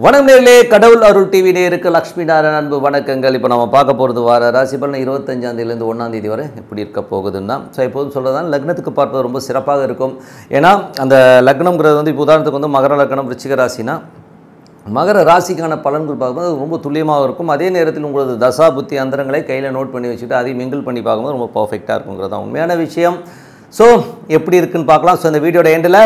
வணக்கம் நேயர்களே, கடவுள் அருள் டிவி நேயருக்கு லக்ஷ்மி நாராயணன் அன்பு வணக்கங்கள். இப்போ நம்ம பார்க்க போகிறது வார ராசி பலன் 25ஆம் தேதியிலேருந்து 1ஆம் தேதி வரை எப்படி இருக்க போகுதுன்னா, ஸோ எப்போதும் சொல்கிறதான் லக்னத்துக்கு பார்ப்பது ரொம்ப சிறப்பாக இருக்கும். ஏன்னா அந்த லக்னம்ங்கிறது வந்து இப்போ உதாரணத்துக்கு வந்து மகர லக்னம் விருச்சிக ராசினா மகர ராசிக்கான பலன்கள் பார்க்கும்போது ரொம்ப துல்லியமாக இருக்கும். அதே நேரத்தில் உங்களது தசா புத்தி அந்தரங்களை கையில் நோட் பண்ணி வச்சுட்டு அதையும் மிங்கிள் பண்ணி பார்க்கும்போது ரொம்ப பர்ஃபெக்டாக இருக்குங்கிறது தான் உண்மையான விஷயம். ஸோ எப்படி இருக்குன்னு பார்க்கலாம். ஸோ இந்த வீடியோட எண்டில்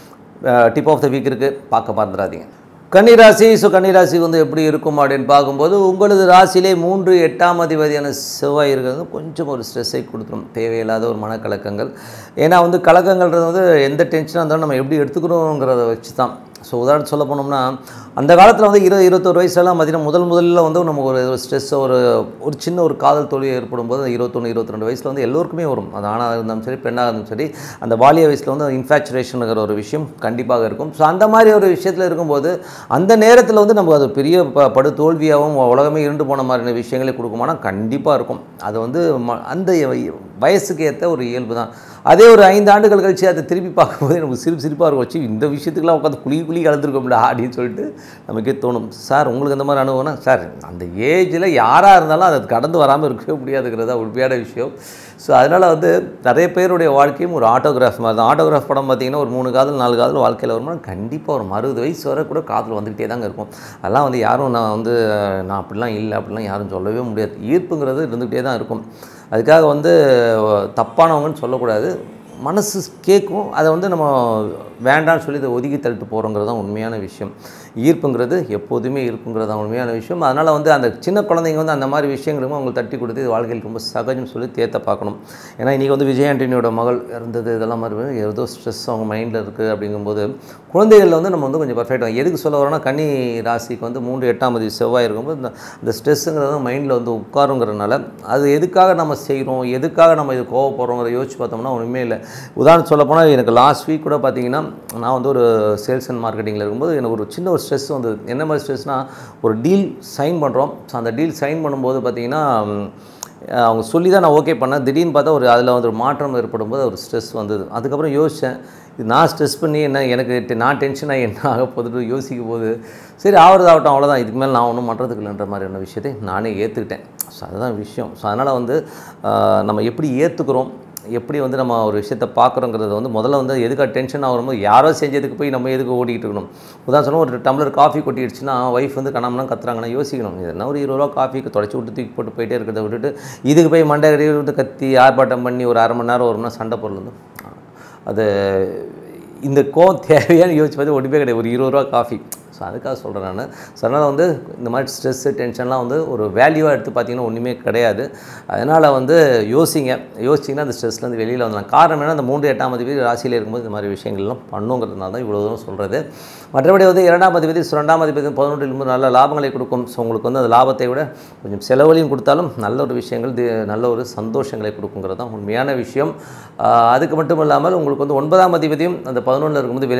டிப் ஆஃப் த வீக் இருக்குது, பார்க்க மறந்துடாதீங்க. கன்னி ராசி. ஸோ கன்னி ராசி வந்து எப்படி இருக்கும் அப்படின்னு பார்க்கும்போது உங்களது ராசியிலே 3 8ஆம் அதிபதியான செவ்வாய் இருக்கிறது கொஞ்சம் ஒரு ஸ்ட்ரெஸ்ஸை கொடுத்துரும், தேவையில்லாத ஒரு மனக்கலக்கங்கள். ஏன்னா வந்து கலக்கங்கள்ன்றது வந்து எந்த டென்ஷனாக இருந்தாலும் நம்ம எப்படி எடுத்துக்கிறோங்கிறத வச்சு தான். ஸோ உதாரணம் சொல்ல போனோம்னா அந்த காலத்தில் வந்து 20-21 வயசுலாம் பார்த்திங்கன்னா முதல்ல வந்து நமக்கு ஒரு ஸ்ட்ரெஸ் ஒரு சின்ன ஒரு காதல் தோல்வி ஏற்படும் போது 21-22 வயசில் வந்து எல்லோருக்குமே வரும். அது ஆணாக இருந்தாலும் சரி பெண்ணாக இருந்தாலும் சரி அந்த பாலிய வயசில் வந்து இன்ஃபேச்சுரேஷனுங்கிற ஒரு விஷயம் கண்டிப்பாக இருக்கும். ஸோ அந்த மாதிரி ஒரு விஷயத்தில் இருக்கும்போது அந்த நேரத்தில் வந்து நமக்கு அது பெரிய படு தோல்வியாகவும் உலகமே இருண்டு போன மாதிரியான விஷயங்களே கொடுக்குமானா கண்டிப்பாக இருக்கும். அது வந்து அந்த வயசுக்கு ஏற்ற ஒரு இயல்பு தான். அதே ஒரு 5 ஆண்டுகள் கழிச்சு அதை திருப்பி பார்க்கும்போது நமக்கு சிரிப்பாக இருக்கும். வச்சு இந்த விஷயத்துக்குலாம் உட்காந்து குழி கலந்துருக்கோம்டா அப்படின்னு சொல்லிட்டு நமக்கே தோணும். சார் உங்களுக்கு இந்த மாதிரி அனுபவம்னா, சார் அந்த ஏஜில் யாராக இருந்தாலும் அதை கடந்து வராமல் இருக்கவே முடியாதுங்கிறதா உண்மையான விஷயம். ஸோ அதனால் வந்து நிறைய பேருடைய வாழ்க்கையும் ஒரு ஆட்டோகிராஃப் மாதிரி தான். ஆட்டோகிராஃப் படம் பார்த்திங்கன்னா ஒரு 3 காதல் 4 காதல் வாழ்க்கையில் வரும்போது கண்டிப்பாக ஒரு 60 வயசு வரை கூட காதல் வந்துக்கிட்டே தாங்க இருக்கும். அதெல்லாம் வந்து யாரும் நான் அப்படிலாம் இல்லை அப்படிலாம் யாரும் சொல்லவே முடியாது. ஈர்ப்புங்கிறது இருந்துக்கிட்டே தான் இருக்கும். அதுக்காக வந்து தப்பானவங்கன்னு சொல்லக்கூடாது. மனசு கேட்கும், அதை வந்து நம்ம வேண்டான்னு சொல்லி இதை ஒதுக்கி தள்ளிட்டு போகிறோங்கிறது தான் உண்மையான விஷயம். ஈர்ப்புங்கிறது எப்போதுமே இருக்குங்கிறது தான் உண்மையான விஷயம். அதனால் வந்து அந்த சின்ன குழந்தைங்க வந்து அந்த மாதிரி விஷயங்களுக்கும் அவங்க தட்டி கொடுத்து இது வாழ்க்கையில் ரொம்ப சகஜம் சொல்லி தேத்த பார்க்கணும். ஏன்னா இன்றைக்கி வந்து விஜய் ஆண்டனியோட மகள் இறந்தது, இதெல்லாம் மாதிரி ஏதோ ஸ்ட்ரெஸ் அவங்க மைண்டில் இருக்குது. அப்படிங்கும்போது குழந்தைகளில் வந்து நம்ம வந்து கொஞ்சம் பர்ஃபெக்டாக எதுக்கு சொல்ல வரோன்னா, கன்னி ராசிக்கு வந்து 3 8ஆம் தேதி செவ்வாய் இருக்கும்போது இந்த ஸ்ட்ரெஸ்ஸுங்கிறது மைண்டில் வந்து உட்காருங்கிறதுனால அது எதுக்காக நம்ம செய்கிறோம், எதுக்காக நம்ம இது கோவப்படுறோங்கிற யோசிச்சு பார்த்தோம்னா ஒன்றுமே இல்லை. உதாரணம் சொல்ல போனால் எனக்கு லாஸ்ட் வீக் கூட பார்த்திங்கன்னா நான் வந்து ஒரு சேல்ஸ் அண்ட் மார்க்கெட்டிங்கில் இருக்கும்போது எனக்கு ஒரு சின்ன ஒரு ஸ்ட்ரெஸ் வந்தது. என்ன மாதிரி ஸ்ட்ரெஸ்னால், ஒரு டீல் சைன் பண்ணுறோம். ஸோ அந்த டீல் சைன் பண்ணும்போது பார்த்திங்கன்னா அவங்க சொல்லி தான் நான் ஓகே பண்ணேன். திடீர்னு பார்த்தா அதில் வந்து ஒரு மாற்றம் ஏற்படும் போது ஒரு ஸ்ட்ரெஸ் வந்தது. அதுக்கப்புறம் யோசித்தேன், இது நான் ஸ்ட்ரெஸ் பண்ணி என்ன எனக்கு நான் டென்ஷனாக என்ன ஆக போதுட்டு யோசிக்கும் போது சரி ஆகிறதாகட்டும், அவ்வளோதான், இதுக்கு மேலே நான் ஒன்றும் பண்ணுறதுக்கு இல்லைன்ற மாதிரியான விஷயத்தை நானே ஏற்றுக்கிட்டேன். ஸோ அதுதான் விஷயம். ஸோ அதனால் வந்து நம்ம எப்படி ஏற்றுக்கிறோம், எப்படி வந்து நம்ம ஒரு விஷயத்தை பார்க்குறோங்கிறது வந்து முதல்ல வந்து எதுக்காக டென்ஷன் ஆகும்போது யாரோ செஞ்சதுக்கு போய் நம்ம எதுக்கு ஓடிக்கிட்டு இருக்கணும். உதாரணம் சொன்னால் ஒரு டம்ளர் காஃபி கொட்டிடுச்சுன்னா ஒய்ஃப் வந்து கணம்னா கத்துறாங்கன்னா யோசிக்கணும், என்ன ஒரு 20 ரூபா காஃபிக்கு தொடச்சி விட்டு தூக்கி போட்டு போயிட்டே இருக்கிறத விட்டுட்டு இதுக்கு போய் மண்டை விட்டு கத்தி ஆர்ப்பாட்டம் பண்ணி ஒரு அரை மணி நேரம் 1 மணி நேரம் சண்டை பொருள் வந்து அது இந்த கோவம் தேவையானு யோசிச்சு பார்த்து ஒன்றுமே கிடையாது. ஒரு 20 ரூபா காஃபி. ஸோ அதுக்காக சொல்கிறேன் நான். ஸோ அதனால் வந்து இந்த மாதிரி ஸ்ட்ரெஸ்ஸு டென்ஷன்லாம் வந்து ஒரு வேல்யூவாக எடுத்து பார்த்திங்கன்னா ஒன்றுமே கிடையாது. அதனால் வந்து யோசிச்சிங்கன்னா அந்த ஸ்ட்ரெஸ்லேருந்து வெளியில் வந்துடலாம். காரணம் என்ன, அந்த 3 8ஆம் அதிபதி ராசியில் இருக்கும்போது இந்த மாதிரி விஷயங்கள்லாம் பண்ணுங்கிறதுனால தான் இவ்வளோ தூரம் சொல்கிறது. மற்றபடி வந்து 2ஆம் அதிபதி 2ஆம் அதிபதி 11 நல்ல லாபங்களை கொடுக்கும். ஸோ உங்களுக்கு வந்து அந்த லாபத்தை விட கொஞ்சம் செலவழியும் கொடுத்தாலும் நல்ல ஒரு விஷயங்கள் நல்ல ஒரு சந்தோஷங்களை கொடுக்குங்கிறது தான் உண்மையான விஷயம். அதுக்கு மட்டும் இல்லாமல் உங்களுக்கு வந்து 9ஆம் அதிபதியும் அந்த 11 இருக்கும்போது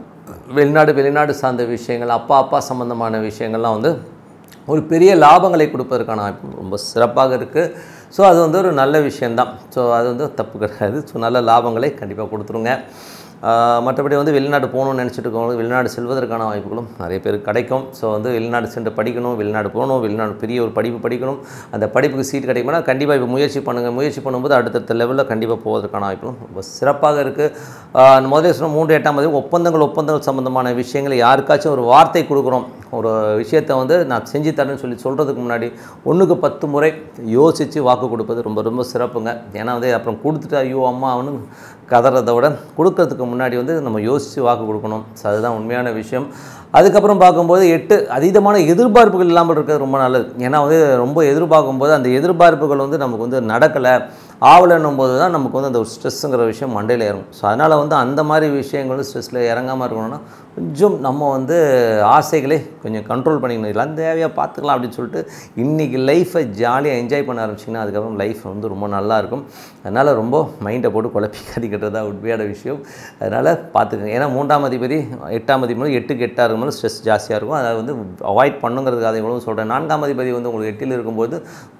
வெளிநாடு சார்ந்த விஷயங்கள், அப்பா சம்பந்தமான விஷயங்கள்லாம் வந்து ஒரு பெரிய லாபங்களை கொடுப்பதற்கான வாய்ப்பு ரொம்ப சிறப்பாக இருக்குது. ஸோ அது வந்து ஒரு நல்ல விஷயந்தான். ஸோ அது வந்து தப்பு கிடையாது. ஸோ நல்ல லாபங்களை கண்டிப்பாக கொடுத்துருங்க. மற்றபடி வந்து வெளிநாடு போகணும்னு நினச்சிட்டு இருக்கவங்களுக்கு வெளிநாடு செல்வதற்கான வாய்ப்புகளும் நிறைய பேருக்கு கிடைக்கும். ஸோ வந்து வெளிநாடு சென்று படிக்கணும், வெளிநாடு போகணும், வெளிநாடு பெரிய ஒரு படிப்பு படிக்கணும், அந்த படிப்புக்கு சீட் கிடைக்கும்னா கண்டிப்பாக இப்போ முயற்சி பண்ணுங்கள். முயற்சி பண்ணும்போது அடுத்தடுத்த லெவலில் கண்டிப்பாக போவதற்கான வாய்ப்புகளும் ரொம்ப சிறப்பாக இருக்குது. முதலே சொன்ன 3 8ஆம் தேதி ஒப்பந்தங்கள் சம்மந்தமான விஷயங்களை யாருக்காச்சும் ஒரு வார்த்தை கொடுக்குறோம், ஒரு விஷயத்தை வந்து நான் செஞ்சு தரேன்னு சொல்கிறதுக்கு முன்னாடி 1க்கு 10 முறை யோசித்து வாக்கு கொடுப்பது ரொம்ப ரொம்ப சிறப்புங்க. ஏன்னா வந்து அப்புறம் கொடுத்துட்டு ஐயோ அம்மா அவனு கதறதை விட கொடுக்கறதுக்கு முன்னாடி வந்து நம்ம யோசித்து வாக்கு கொடுக்கணும். ஸோ அதுதான் உண்மையான விஷயம். அதுக்கப்புறம் பார்க்கும்போது 8 அதீதமான எதிர்பார்ப்புகள் இல்லாமல் இருக்கிறது ரொம்ப நல்லது. ஏன்னா வந்து ரொம்ப எதிர்பார்க்கும்போது அந்த எதிர்பார்ப்புகள் வந்து நமக்கு வந்து நடக்கலை ஆவலன்னும் போது தான் நமக்கு வந்து அந்த ஒரு ஸ்ட்ரெஸ்ஸுங்கிற விஷயம் மண்டையில் இறங்கும். ஸோ அதனால் வந்து அந்த மாதிரி விஷயங்களும் ஸ்ட்ரெஸ்ஸில் இறங்காமல் இருக்கணும்னா கொஞ்சம் நம்ம வந்து ஆசைகளை கொஞ்சம் கண்ட்ரோல் பண்ணிக்கணும். இதெல்லாம் தேவையாக பார்த்துக்கலாம் அப்படின்னு சொல்லிட்டு இன்றைக்கி லைஃப்பை ஜாலியாக என்ஜாய் பண்ண ஆரம்பிச்சிங்கன்னா அதுக்கப்புறம் லைஃப் வந்து ரொம்ப நல்லாயிருக்கும். அதனால் ரொம்ப மைண்டை போட்டு குழப்பிக்காதிக்கிட்டதா உண்மையான விஷயம். அதனால் பார்த்துக்கங்க. ஏன்னா 3ஆம் அதிபதி 8ஆம் அதிபதி 8க்கு 8ஆக இருக்கும்போது ஸ்ட்ரெஸ் ஜாஸ்தியாக இருக்கும். அதை வந்து அவாய்ட் பண்ணுங்கிறதுக்காக இவ்வளோ சொல்கிறேன். 4ஆம் அதிபதி வந்து உங்களுக்கு 8ல் இருக்கும்போது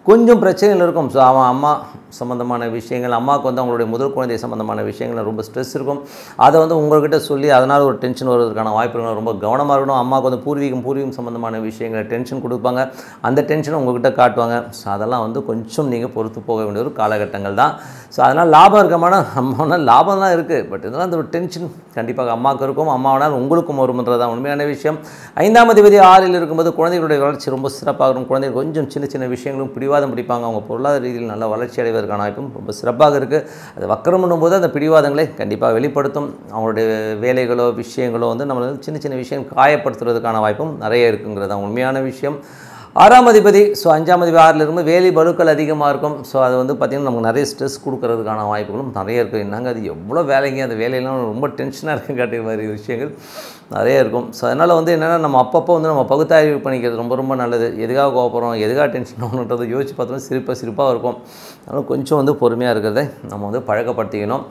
கொஞ்சம் பிரச்சனைகள் இருக்கும். ஸோ அவன் அம்மா சம்மந்தமான விஷயங்கள், அம்மாவுக்கு வந்து அவங்களுடைய முதல் குழந்தை சம்மந்தமான விஷயங்கள் ரொம்ப ஸ்ட்ரெஸ் இருக்கும். அதை வந்து உங்கள்கிட்ட சொல்லி அதனால் ஒரு டென்ஷன் வருவதற்கான வாய்ப்புகள் ரொம்ப கவனமாக இருக்கணும். அம்மாவுக்கு வந்து பூர்வீகம் சம்மந்தமான விஷயங்களை டென்ஷன் கொடுப்பாங்க. அந்த டென்ஷனை உங்கள்கிட்ட காட்டுவாங்க. ஸோ அதெல்லாம் வந்து கொஞ்சம் நீங்கள் பொறுத்து போக வேண்டிய ஒரு காலகட்டங்கள் தான். ஸோ அதனால் லாபம் இருக்கமான அம்மானால் லாபம் தான் இருக்குது. பட் இதெல்லாம் அந்த ஒரு டென்ஷன் கண்டிப்பாக அம்மாவுக்கு இருக்கும், அம்மாவனால் உங்களுக்கும் வரும்ன்றது தான் உண்மையான விஷயம். 5ஆம் அதிபதி 6ல் இருக்கும்போது குழந்தைகளுடைய வளர்ச்சி ரொம்ப சிறப்பாக இருக்கும். குழந்தைகள் கொஞ்சம் சின்ன சின்ன விஷயங்களும் பிடிவாதம் பிடிப்பாங்க. அவங்க பொருளாதார ரீதியில் நல்ல வளர்ச்சி அடைவதற்கான வாய்ப்பும் ரொம்ப சிறப்பாக இருக்குது. அது வக்கரம் பண்ணும்போது அந்த பிடிவாதங்களை கண்டிப்பாக வெளிப்படுத்தும். அவங்களுடைய வேலைகளோ விஷயங்களோ வந்து நம்மளை சின்ன சின்ன விஷயம் காயப்படுத்துறதுக்கான வாய்ப்பும் நிறைய இருக்குங்கிறது தான் உண்மையான விஷயம். 6ஆம் அதிபதி, ஸோ 5ஆம் அதிபதி 6ல் இருக்கும்போது வேலை பளுக்கள் அதிகமாக இருக்கும். ஸோ அது வந்து பார்த்திங்கன்னா நமக்கு நிறைய ஸ்ட்ரெஸ் கொடுக்கறதுக்கான வாய்ப்புகளும் நிறைய இருக்குது. என்னங்க அது எவ்வளோ வேலைங்க, அந்த வேலையெல்லாம் ரொம்ப டென்ஷனாக இருக்குது காட்டுற மாதிரி விஷயங்கள் நிறைய இருக்கும். ஸோ அதனால் வந்து என்னென்னா நம்ம அப்பப்போ வந்து நம்ம பகுத்தாய்வு பண்ணிக்கிறது ரொம்ப ரொம்ப நல்லது. எதுக்காக கோபப்படுறோம், எதுக்காக டென்ஷன் ஆகணுன்றதை யோசிச்சு பார்த்தோம்னா சிரிப்பாக இருக்கும். அதனால் கொஞ்சம் வந்து பொறுமையாக இருக்கிறத நம்ம வந்து பழக்கப்படுத்திக்கணும்.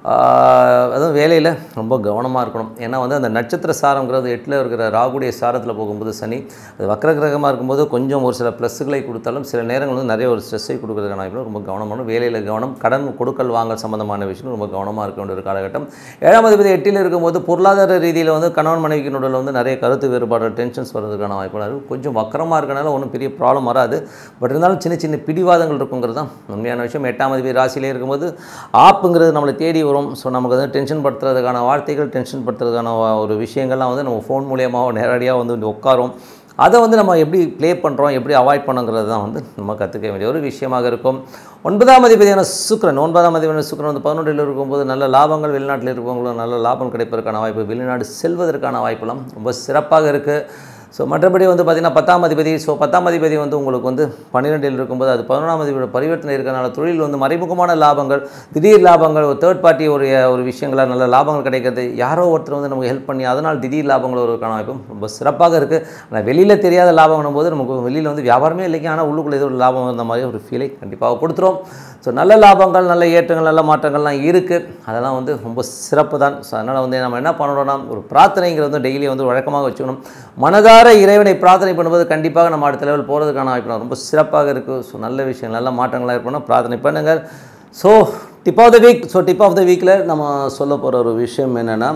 அதுவும் வேலையில் ரொம்ப கவனமாக இருக்கணும். ஏன்னா வந்து அந்த நட்சத்திர சாரங்கிறது 8ல் இருக்கிற ராகுடைய சாரத்தில் போகும்போது சனி அது வக்ர கிரகமாக இருக்கும்போது கொஞ்சம் ஒரு சில ப்ளஸ்ஸுகளை கொடுத்தாலும் சில நேரங்கள் வந்து நிறைய ஒரு ஸ்ட்ரெஸ்ஸை கொடுக்குறதுக்கான வாய்ப்பு ரொம்ப கவனமான வேலையில் கவனம், கடன் கொடுக்கல் வாங்கல் சம்மந்தமான விஷயம் ரொம்ப கவனமாக இருக்க வேண்டிய ஒரு காலகட்டம். 7ஆம் அதிபதி 8ல் இருக்கும்போது பொருளாதார ரீதியில் வந்து கணவன் மனைவிக்கு நடுவில் வந்து நிறைய கருத்து வேறுபாடு டென்ஷன்ஸ் வர்றதுக்கான வாய்ப்பு இருக்குது. கொஞ்சம் வக்கரமாக இருக்கனால ஒன்றும் பெரிய ப்ராப்ளம் வராது. பட் இருந்தாலும் சின்ன சின்ன பிடிவாதங்கள் இருக்குங்கிறது தான் உண்மையான விஷயம். 8ஆம் அதிபதி ராசியிலே இருக்கும்போது ஆப்புங்கிறது நம்மளை தேடி வரும். ஸோ நமக்கு வந்து டென்ஷன் படுத்துறதுக்கான வார்த்தைகள், டென்ஷன் படுத்துறதுக்கான ஒரு விஷயங்கள்லாம் வந்து நம்ம ஃபோன் மூலியமாக நேரடியாக வந்து உட்காரும். அதை வந்து நம்ம எப்படி ப்ளே பண்ணுறோம், எப்படி அவாய்ட் பண்ணுங்கிறது தான் வந்து நம்ம கற்றுக்க வேண்டிய ஒரு விஷயமாக இருக்கும். 9ஆம் அதிபதியான சுக்கிரன் வந்து 11ல் இருக்கும்போது நல்ல லாபங்கள், வெளிநாட்டில் இருக்கவங்களும் நல்ல லாபம் கிடைப்பதற்கான வாய்ப்பு, வெளிநாடு செல்வதற்கான வாய்ப்பெல்லாம் ரொம்ப சிறப்பாக இருக்குது. ஸோ மற்றபடி வந்து பார்த்திங்கன்னா 10ஆம் அதிபதி, ஸோ 10ஆம் அதிபதி வந்து உங்களுக்கு வந்து 12ல் இருக்கும்போது அது 11ஆம் அதிபதியோட பரிவர்த்தனை இருக்கிறனால தொழில் வந்து மறைமுகமான லாபங்கள், திடீர் லாபங்கள், ஒரு தேர்ட் பார்ட்டி ஒரு விஷயங்களாக நல்ல லாபங்கள் கிடைக்கிறது, யாரோ ஒருத்தர் வந்து நமக்கு ஹெல்ப் பண்ணி அதனால் திடீர் லாபங்கள் வருவதற்கான வாய்ப்பும் ரொம்ப சிறப்பாக இருக்குது. ஆனால் வெளியில் தெரியாத லாபம் பண்ணும்போது நமக்கு வெளியில் வந்து வியாபாரமே இல்லைங்க, ஆனால் உள்ளுக்குள்ளே ஏதோ ஒரு லாபம் வந்த மாதிரி ஒரு ஃபீலை கண்டிப்பாக கொடுத்துரும். ஸோ நல்ல லாபங்கள், நல்ல ஏற்றங்கள், நல்ல மாற்றங்கள்லாம் இருக்குது. அதெல்லாம் வந்து ரொம்ப சிறப்பு தான். ஸோ அதனால் வந்து நம்ம என்ன பண்ணணும்னா ஒரு பிரார்த்தனைங்கிறது வந்து டெய்லி வந்து வழக்கமாக வச்சுக்கணும். மனதார இறைவனை பிரார்த்தனை பண்ணும்போது கண்டிப்பாக நம்ம அடுத்த லெவல் போகிறதுக்கான வாய்ப்பு ரொம்ப சிறப்பாக இருக்குது. ஸோ நல்ல விஷயம், நல்ல மாற்றங்களாக இருக்கணும், பிரார்த்தனை பண்ணுங்கள். ஸோ டிப் ஆஃப் த வீக்கில் நம்ம சொல்ல போகிற ஒரு விஷயம் என்னென்னா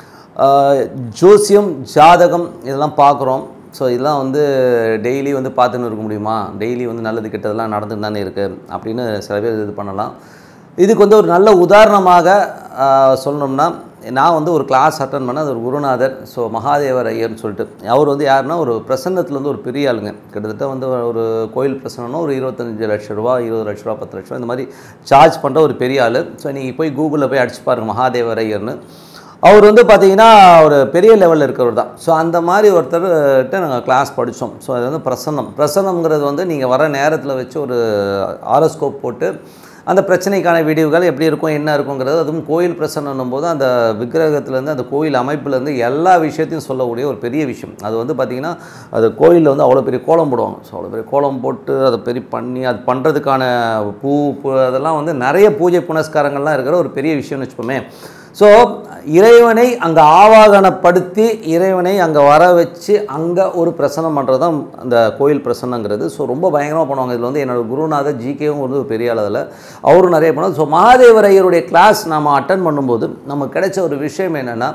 ஜோசியம், ஜாதகம் இதெல்லாம் பார்க்குறோம். ஸோ இதெல்லாம் வந்து டெய்லி வந்து பார்த்துன்னு இருக்க முடியுமா, டெய்லி வந்து நல்லது கெட்டதெல்லாம் நடந்துட்டு தானே இருக்குது அப்படின்னு சில பேர் இது பண்ணலாம். இதுக்கு வந்து ஒரு நல்ல உதாரணமாக சொல்லணும்னா, நான் வந்து ஒரு கிளாஸ் அட்டன் பண்ண, அது ஒரு குருநாதர், ஸோ மகாதேவர் ஐயர்னு சொல்லிட்டு, அவர் வந்து யாருன்னா ஒரு பிரசன்னத்தில் வந்து ஒரு பெரிய ஆளுங்க. கிட்டத்தட்ட வந்து ஒரு கோயில் பிரசன்னம்னா ஒரு 25 லட்ச ரூபா, 20 லட்ச ரூபா, 10 லட்ச ரூபா இந்த மாதிரி சார்ஜ் பண்ணுற ஒரு பெரிய ஆள். ஸோ நீங்கள் போய் கூகுளில் போய் அடிச்சு பாருங்கள் மகாதேவர் ஐயர்னு. அவர் வந்து பார்த்திங்கன்னா ஒரு பெரிய லெவலில் இருக்கிறவர் தான். ஸோ அந்த மாதிரி ஒருத்தர்கிட்ட நாங்கள் கிளாஸ் படித்தோம். ஸோ அது வந்து பிரசன்னம்ங்கிறது வந்து நீங்கள் வர நேரத்தில் வச்சு ஒரு ஆரோஸ்கோப் போட்டு அந்த பிரச்சனைக்கான வீடியோகள் எப்படி இருக்கும், என்ன இருக்குங்கிறது, அதுவும் கோயில் பிரசன்னம் போது அந்த விக்கிரகத்துலேருந்து அந்த கோயில் அமைப்புலேருந்து எல்லா விஷயத்தையும் சொல்லக்கூடிய ஒரு பெரிய விஷயம். அது வந்து பார்த்திங்கன்னா அது கோயிலில் வந்து அவ்வளோ பெரிய கோலம் போடுவாங்க. ஸோ அவ்வளோ பெரிய கோலம் போட்டு அதை பெரிய பண்ணி அது பண்ணுறதுக்கான பூ அதெல்லாம் வந்து நிறைய பூஜை புனஸ்காரங்கள்லாம் இருக்கிற ஒரு பெரிய விஷயம்னு வச்சுப்போமே. ஸோ இறைவனை அங்கே ஆவாகனப்படுத்தி இறைவனை அங்கே வர வச்சு அங்கே ஒரு பிரசன்னம் பண்ணுறது தான் அந்த கோயில் பிரசன்னங்கிறது. ஸோ ரொம்ப பயங்கரமாக பண்ணுவாங்க. இதில் வந்து என்னோடய குருநாதர் ஜிகேவும் வந்து ஒரு பெரிய அளவில் அவரும் நிறைய பண்ணுவாங்க. ஸோ மகாதேவர் ஐயருடைய கிளாஸ் நம்ம அட்டன் பண்ணும்போது நமக்கு கிடைச்ச ஒரு விஷயம் என்னென்னா,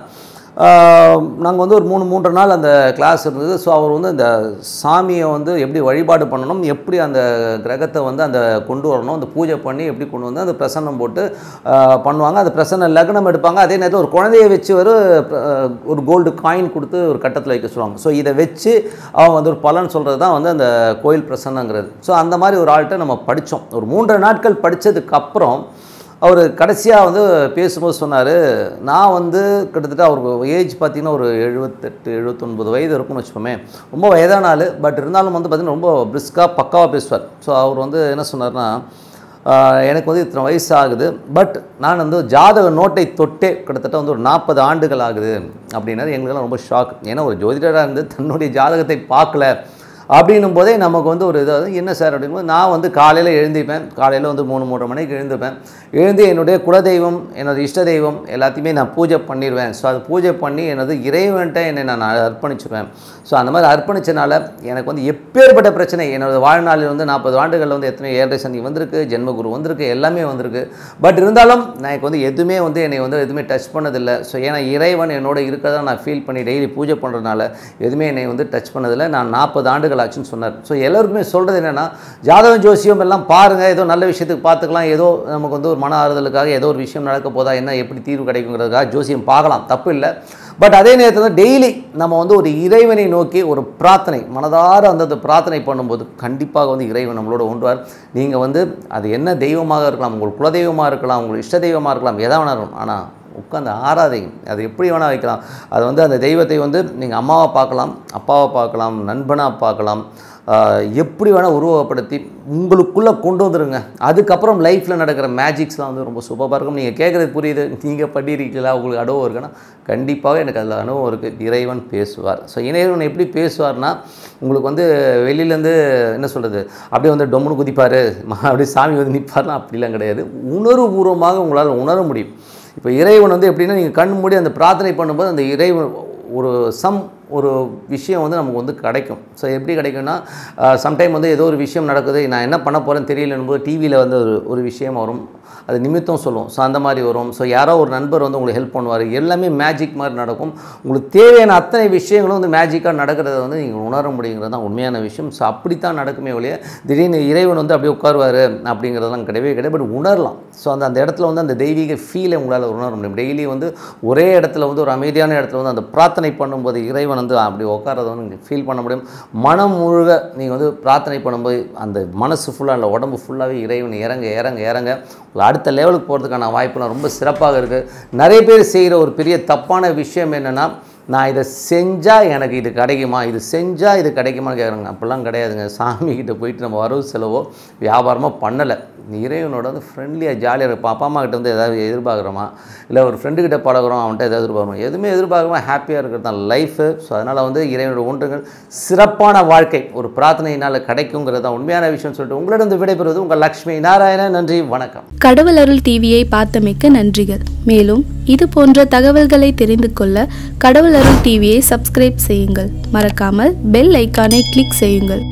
நாங்கள் வந்து ஒரு 3 நாள் அந்த கிளாஸ் இருந்தது. ஸோ அவர் வந்து அந்த சாமியை வந்து எப்படி வழிபாடு பண்ணணும், எப்படி அந்த கிரகத்தை வந்து அந்த கொண்டு வரணும், அந்த பூஜை பண்ணி எப்படி கொண்டு வந்து அந்த பிரசன்னம் போட்டு பண்ணுவாங்க. அந்த பிரசன்ன லக்னம் எடுப்பாங்க. அதே நேரத்தில் ஒரு குழந்தையை வச்சு ஒரு கோல்டு காயின் கொடுத்து ஒரு கட்டத்தில் வைக்க சொல்லுவாங்க. ஸோ இதை வச்சு அவங்க வந்து ஒரு பலன் சொல்கிறது தான் வந்து அந்த கோயில் பிரசன்னங்கிறது. ஸோ அந்த மாதிரி ஒரு ஆள்கிட்ட நம்ம படித்தோம். ஒரு 3 நாட்கள் படித்ததுக்கப்புறம் அவர் கடைசியாக வந்து பேசும்போது சொன்னார், நான் வந்து கிட்டத்தட்ட அவருக்கு ஏஜ் பார்த்திங்கன்னா ஒரு 78 79 வயது இருக்கும்னு வச்சுப்போமே. ரொம்ப வயதான ஆள். பட் இருந்தாலும் வந்து பார்த்திங்கன்னா ரொம்ப பிரிஸ்காக பக்காவாக பேசுவார். ஸோ அவர் வந்து என்ன சொன்னார்னா, எனக்கு வந்து இத்தனை வயசு ஆகுது, பட் நான் வந்து ஜாதக நோட்டை தொட்டே கிட்டத்தட்ட வந்து ஒரு 40 ஆண்டுகள் ஆகுது அப்படின்னாரு. எங்களுக்கெல்லாம் ரொம்ப ஷாக். ஏன்னா ஒரு ஜோதிடராக இருந்து தன்னுடைய ஜாதகத்தை பார்க்கல அப்படின்னும் போதே நமக்கு வந்து ஒரு இதாவது என்ன சார் அப்படிங்கும்போது நான் வந்து காலையில் எழுந்திப்பேன். காலையில் வந்து 3-3:30 மணிக்கு எழுந்துப்பேன். எழுந்து என்னுடைய குலதெய்வம், என்னோட இஷ்ட தெய்வம் எல்லாத்தையுமே நான் பூஜை பண்ணிடுவேன். ஸோ அது பூஜை பண்ணி எனது இறைவன்ட்ட என்னை நான் அர்ப்பணிச்சுவேன். ஸோ அந்த மாதிரி அர்ப்பணிச்சனால எனக்கு வந்து எப்பேற்பட்ட பிரச்சனை என்னோட வாழ்நாளில் வந்து 40 ஆண்டுகளில் வந்து எத்தனை 7 சனி வந்திருக்கு, ஜென்மகுரு வந்திருக்கு, எல்லாமே வந்திருக்கு. பட் இருந்தாலும் எனக்கு வந்து எதுவுமே வந்து என்னை வந்து எதுவுமே டச் பண்ணதில்லை. ஸோ ஏன்னா இறைவன் என்னோட இருக்கிறதா நான் ஃபீல் பண்ணி டெய்லி பூஜை பண்ணுறதுனால எதுவுமே என்னை வந்து டச் பண்ணதில்லை. நான் 40 ஆண்டுகள் ஆச்சுன்னு சொன்னார். ஸோ எல்லாருக்குமே சொல்கிறது என்னென்னா, ஜாதகம் ஜோசியம் எல்லாம் பாருங்கள், ஏதோ நல்ல விஷயத்துக்கு பார்த்துக்கலாம், ஏதோ நமக்கு வந்து ஒரு மன ஆறுதலுக்காக ஏதோ ஒரு விஷயம் நடக்க போதா, என்ன எப்படி தீர்வு கிடைக்குங்கிறதுக்காக ஜோசியம் பார்க்கலாம், தப்பு இல்லை. பட் அதே நேரத்தில் டெய்லி நம்ம வந்து ஒரு இறைவனை நோக்கி ஒரு பிரார்த்தனை மனதார அந்த பிரார்த்தனை பண்ணும்போது கண்டிப்பாக வந்து இறைவன் நம்மளோட ஒன்றுவார். நீங்கள் வந்து அது என்ன தெய்வமாக இருக்கலாம், உங்கள் குலதெய்வமாக இருக்கலாம், உங்கள் இஷ்ட தெய்வமாக இருக்கலாம், எதா வேணா இருக்கும். ஆனால் உட்காந்து ஆராதிங்க, அது எப்படி வேணால் வைக்கலாம். அது வந்து அந்த தெய்வத்தை வந்து நீங்கள் அம்மாவை பார்க்கலாம், அப்பாவை பார்க்கலாம், நண்பனாக பார்க்கலாம், எப்படி வேணால் உருவகப்படுத்தி உங்களுக்குள்ளே கொண்டு வந்துடுங்க. அதுக்கப்புறம் லைஃப்பில் நடக்கிற மேஜிக்ஸ்லாம் வந்து ரொம்ப சூப்பராக இருக்கும். நீங்கள் கேட்குறது புரியுது, நீங்கள் பண்ணியிருக்கீங்களா, உங்களுக்கு அனுபவம் இருக்குன்னா கண்டிப்பாக எனக்கு அதில் அனுபவம் இருக்குது. இறைவன் பேசுவார். ஸோ இறைவன் எப்படி பேசுவார்னா, உங்களுக்கு வந்து வெளியிலேருந்து என்ன சொல்கிறது, அப்படியே வந்து டொம்முன்னு குதிப்பார், அப்படியே சாமி வந்து நிற்பார்னா அப்படிலாம் கிடையாது. உணர்வுபூர்வமாக உங்களால் உணர முடியும். இப்போ இறைவன் வந்து எப்படின்னா, நீங்கள் கண் மூடி அந்த பிரார்த்தனை பண்ணும்போது அந்த இறைவன் ஒரு விஷயம் வந்து நமக்கு வந்து கிடைக்கும். ஸோ எப்படி கிடைக்கும்னா, சம்டைம் வந்து ஏதோ ஒரு விஷயம் நடக்குது, நான் என்ன பண்ண போகிறேன்னு தெரியலன்னும்போது டிவியில் வந்து ஒரு விஷயம் வரும், அது நிமித்தம் சொல்லுவோம். ஸோ அந்த மாதிரி வரும். ஸோ யாரோ ஒரு நண்பர் வந்து உங்களுக்கு ஹெல்ப் பண்ணுவார். எல்லாமே மேஜிக் மாதிரி நடக்கும். உங்களுக்கு தேவையான அத்தனை விஷயங்களும் வந்து மேஜிக்காக நடக்கிறத வந்து நீங்கள் உணர முடியுங்கிறது தான் உண்மையான விஷயம். ஸோ அப்படித்தான் நடக்குமே ஒழிய திடீர்னு இறைவன் வந்து அப்படியே உட்காருவார் அப்படிங்கிறதெல்லாம் கிடையவே கிடையாது. பட் உணரலாம். ஸோ அந்த இடத்துல வந்து அந்த தெய்வீக ஃபீலை உங்களால் உணர முடியும். டெய்லி வந்து ஒரே இடத்துல வந்து ஒரு அமைதியான இடத்துல வந்து அந்த பிரார்த்தனை பண்ணும்போது இறைவன் வந்து அப்படி உட்காரதை வந்து நீங்கள் ஃபீல் பண்ண முடியும். மனம் முழுக நீங்கள் வந்து பிரார்த்தனை பண்ணும்போது அந்த மனசு ஃபுல்லாக இல்லை, உடம்பு ஃபுல்லாகவே இறைவன் இறங்க இறங்க இறங்க அடுத்த லெவலுக்கு போகிறதுக்கான வாய்ப்புலாம் ரொம்ப சிறப்பாக இருக்குது. நிறைய பேர் செய்கிற ஒரு பெரிய தப்பான விஷயம் என்னென்னா, நான் இதை செஞ்சால் எனக்கு இது கிடைக்குமா, இது செஞ்சால் இது கிடைக்குமான்னு கேட்குறாங்க. அப்படிலாம் கிடையாதுங்க. சாமிக்கிட்ட போயிட்டு நம்ம வரவு செலவோ வியாபாரமோ பண்ணலை, இறைவனோட வந்து ஃப்ரெண்ட்லியாக ஜாலியாக இருக்கும். அப்பா அம்மா கிட்ட வந்து எதாவது எதிர்பார்க்குறோமா, இல்லை ஒரு ஃப்ரெண்டுக்கிட்ட பழகிறோம் அவன்கிட்ட எதாவது எதிர்பார்க்குறோம், எதுவுமே எதிர்பார்க்காம ஹாப்பியாக இருக்கிறது தான் லைஃபு. ஸோ அதனால் வந்து இறைவனோட ஒன்றுங்கள் சிறப்பான வாழ்க்கை ஒரு பிரார்த்தனையினால் கிடைக்குங்கிறது தான் உண்மையான விஷயம் சொல்லிட்டு உங்களிடம் விடைபெறுவது உங்கள் லக்ஷ்மி நாராயணன். நன்றி, வணக்கம். கடவுள் அருள் டிவியை பார்த்தமைக்கு நன்றிகள். மேலும் இது போன்ற தகவல்களை தெரிந்து கொள்ள கடவுள் அருள் டிவியை சப்ஸ்கிரைப் செய்யுங்கள். மறக்காமல் பெல் ஐக்கானை கிளிக் செய்யுங்கள்.